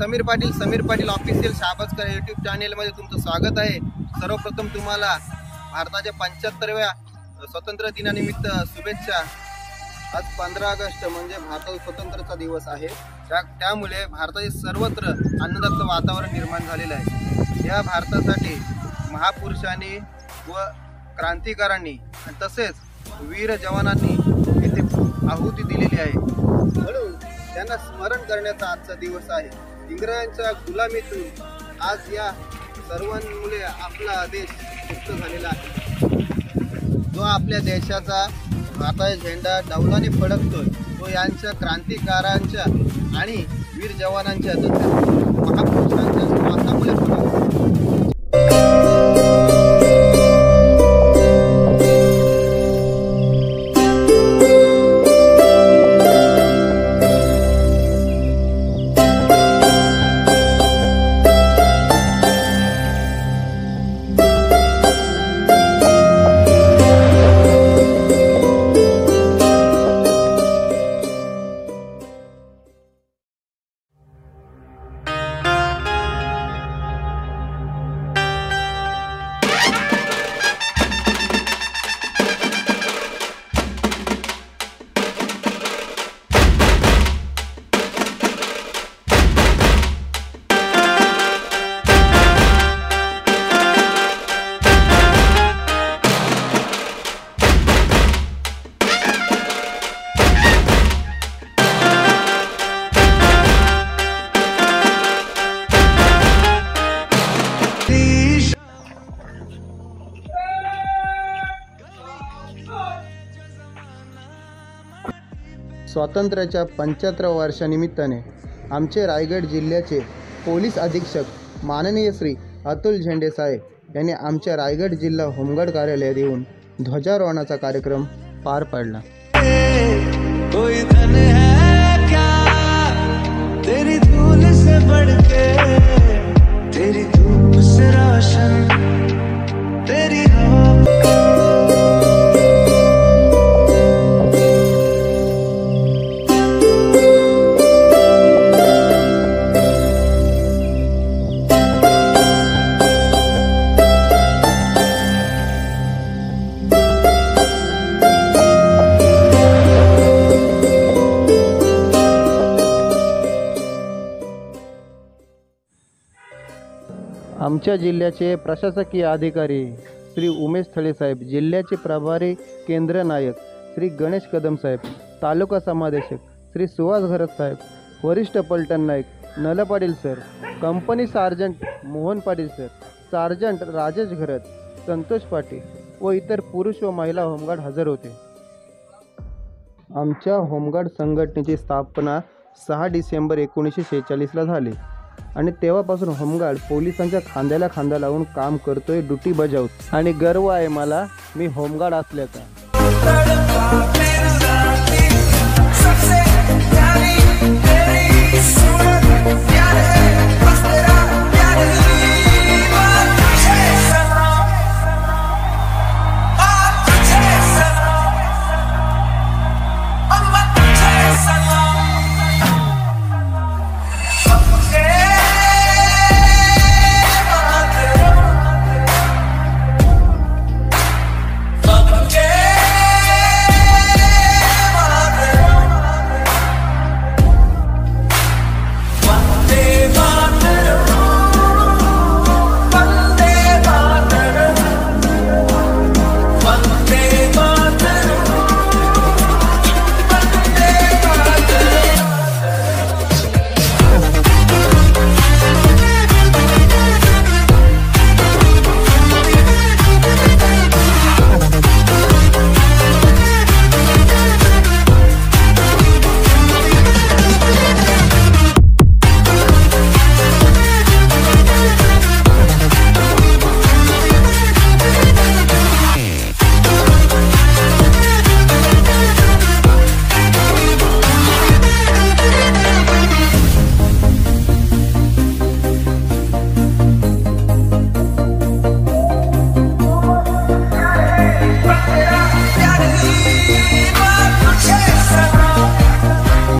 Sameer Patil official शाबजकर YouTube चॅनेलमध्ये तुमचं स्वागत आहे। सर्वप्रथम तुम्हाला भारताच्या 75व्या स्वातंत्र्य दिनानिमित्त शुभेच्छा। आज 15 ऑगस्ट म्हणजे भारताचा स्वातंत्र्याचा दिवस आहे। त्यामुळे भारताचे सर्वत्र आनंदाचं वातावरण निर्माण झालेलं आहे। या भारतासाठी महापुरुषांनी व क्रांतिकारांनी तसेच वीर जवानांनी येथे आहुती दिलेली आहे, म्हणून त्यांना स्मरण करण्याचा आजचा दिवस आहे। इंग्रजांच्या गुलामीतून आज या सर्वांमुळे आपला देश मुक्त झालेला आहे। जो आपल्या देशाचा भारताचा झेंडा डौलाने फडकतोय तो यांच्या क्रांतिकारांच्या आणि वीर जवानांच्या तसेच महापुरुषांच्या श्वासामुळे फडकतो। स्वातंत्र्याच्या 75व्या वर्षानिमित्ताने आमचे रायगड जिल्ह्याचे पोलीस अधीक्षक माननीय श्री अतुल झेंडे साहेब यांनी आमच्या रायगड जिल्हा होमगार्ड कार्यालयात येऊन ध्वजारोहणाचा कार्यक्रम पार पाडला। कोई धन है क्या तेरी धूल से बढ़के, तेरी धूप से रोशन तेरी हवा। आमच्या जिल्ह्याचे प्रशासकीय अधिकारी श्री उमेश थळे साहेब, जिल्ह्याचे प्रभारी केंद्र नायक श्री गणेश कदम साहेब, तालुका समादेशक श्री सुहास घरत साहेब, वरिष्ठ पलटण नायक नल Patil sir, company sergeant Mohan Patil sir, sergeant Rajesh Gharat, Santosh Patil व इतर पुरुष व महिला होमगार्ड हजर होते। आमच्या होमगार्ड संघटनेची स्थापना 6 डिसेंबर 1946ला झाली आणि तेव्हापासून होमगार्ड पोलिसांच्या खांद्याला खांदा लावून काम करतोय, ड्युटी बजावत आणि गर्व आहे मला मी होमगार्ड असल्याचा। सबसे प्यारी